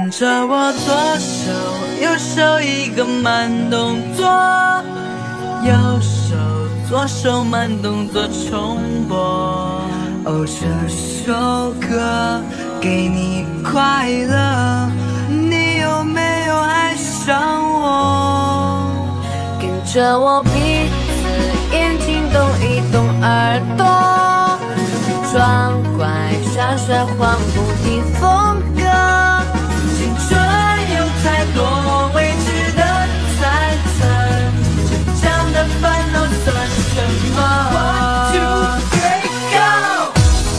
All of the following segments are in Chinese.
跟着我左手右手一个慢动作，右手左手慢动作重播。哦，这首歌给你快乐，你有没有爱上我？跟着我鼻子眼睛动一动耳朵，装乖耍帅换不停风格。青春有太多未知的猜测，成长的烦恼算什么？1 2 3 go。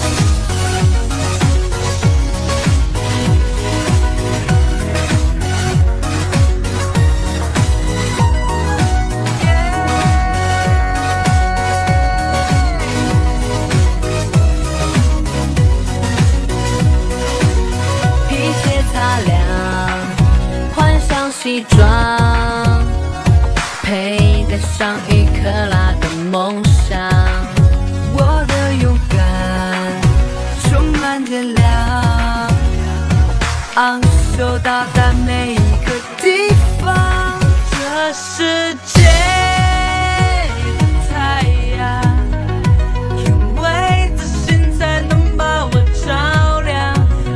西装佩戴上1克拉的梦想，我的勇敢充满电量，昂首到达每一个地方。这世界的太阳，因为自信才能把我照亮。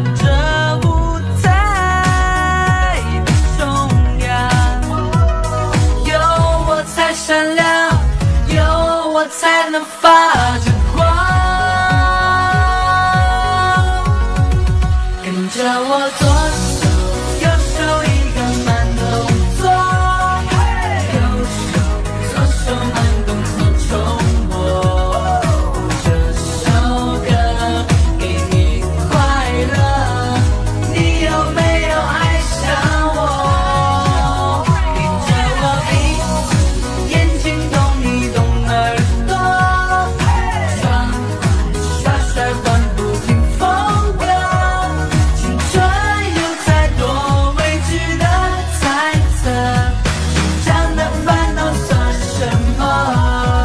闪亮，有我才能发着光。跟着我左手右手一个慢动作，右手左手慢动作重播。这首歌给你快乐，你有没有爱上我？跟着我鼻子眼睛动一动耳朵，装乖耍帅换不停风格。青春有太多未知的猜测，成长的烦恼算什么？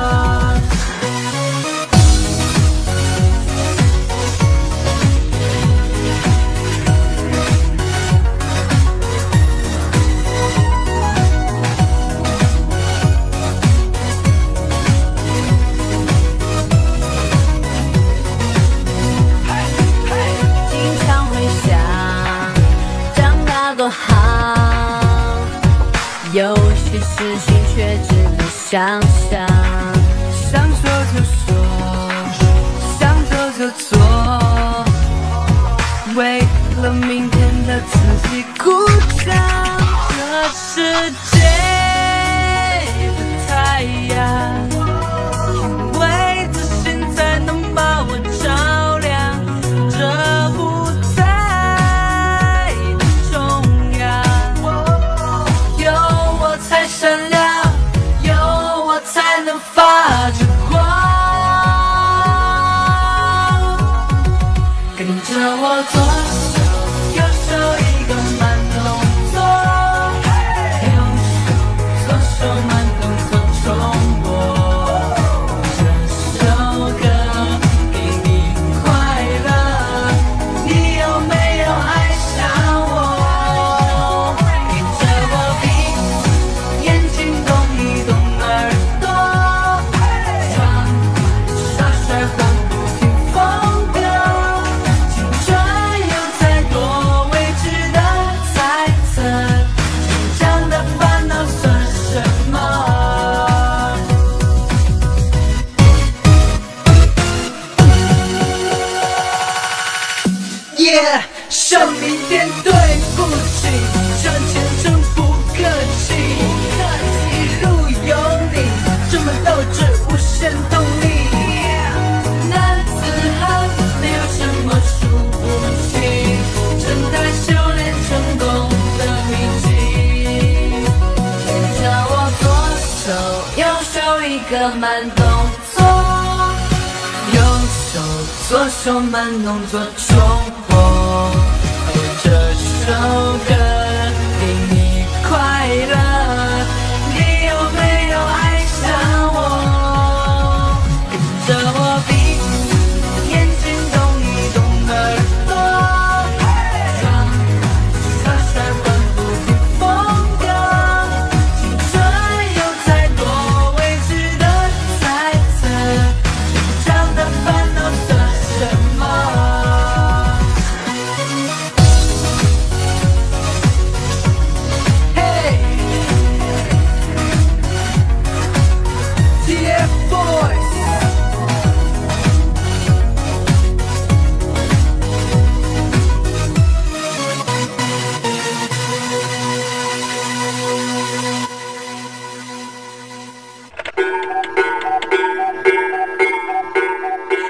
经常会想，长大多好，有些事情却只能想象。想说就说，想做就做，为了明天的自己鼓掌。这世界的太阳，因为自信才能把我照亮。这舞台的中央，有我才闪亮，有我才能发着光。跟着我左手右手一个慢动作，右手左手慢动作重播。这首歌给你快乐，你有没有爱上我？跟着我鼻子眼睛动一动耳朵，装乖耍帅换不停风格。青春有太多未知的猜测，成长的烦恼算什么？Yeah， 向明天对不起，向前程不客气，一路有你，这么斗志无限动力。男子汉没有什么输不起，正在修炼成功的秘籍。跟着我左手右手一个慢动作，右手左手慢动作重播。哦，这首歌给你快乐，你有没有爱上我？跟着我鼻子眼睛动一动耳朵，装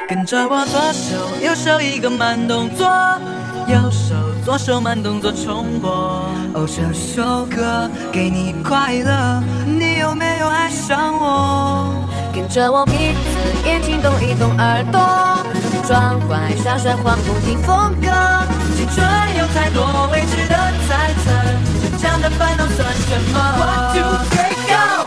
跟着我左手右手一个慢动作，右手左手慢动作重播。哦，这首歌给你快乐，你有没有爱上我？ 跟着我鼻子眼睛动一动，耳朵转坏闪闪晃不停风格。 青春有太多未知的猜测，这样的烦恼算什么 ？One two three go！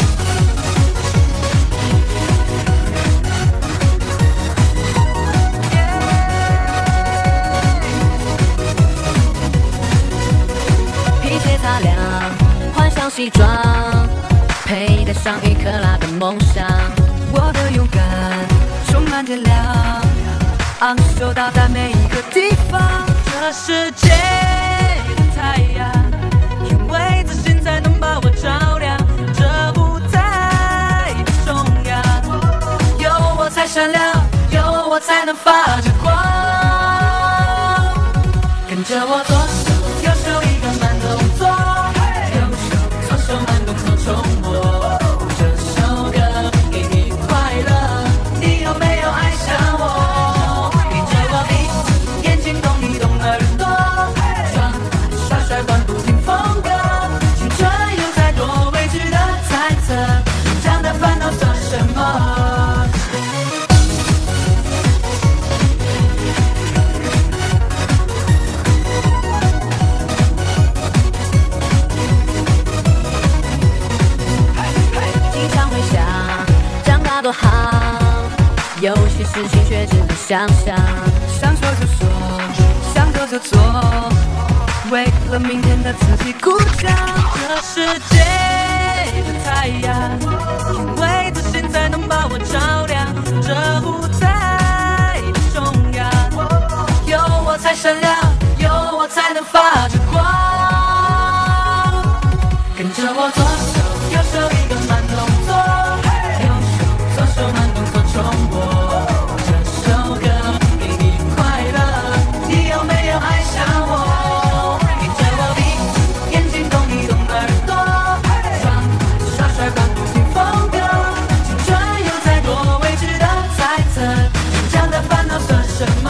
擦亮，换上西装，佩戴上1克拉的梦想。 我的勇敢充满着亮，昂首到达每一个地方。这世界的太阳，因为自信才能把我照亮。这舞台的中央，有我才闪亮，有我才能发着光。跟着我左手右手一个慢动作，右手左手慢动作重播。这首歌给你快乐，你有没有爱上我？跟着我鼻子眼睛动一动，耳朵转甩甩换不停风格。青春有太多未知的猜测，这样的烦恼算什么？ 多好，有些事情却只能想象。 想说就说，想做就做，为了明天的自己鼓掌。这世界的太阳，因为自信才能把我照亮。这舞台的中央，有我才闪亮，有我才能发着光。跟着我左手右手一个慢动作，左手慢动作重播。这首歌给你快乐，你有没有爱上我？跟着我鼻子眼睛动一动，耳朵转甩甩换不停风格。青春有太多未知的猜测，这样的烦恼算什么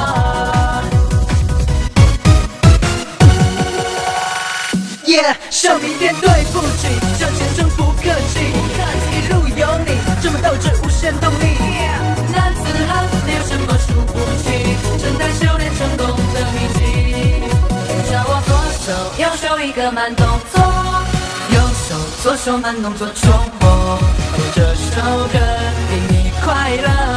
？Yeah， 生命点对不起，这前程不可及，一路有你，这么斗志无限动力。男子汉没有什么输不起，正在修炼成功的秘籍。 跟着我左手右手一个慢动作， 右手左手慢动作重播。哦，这首歌给你快乐。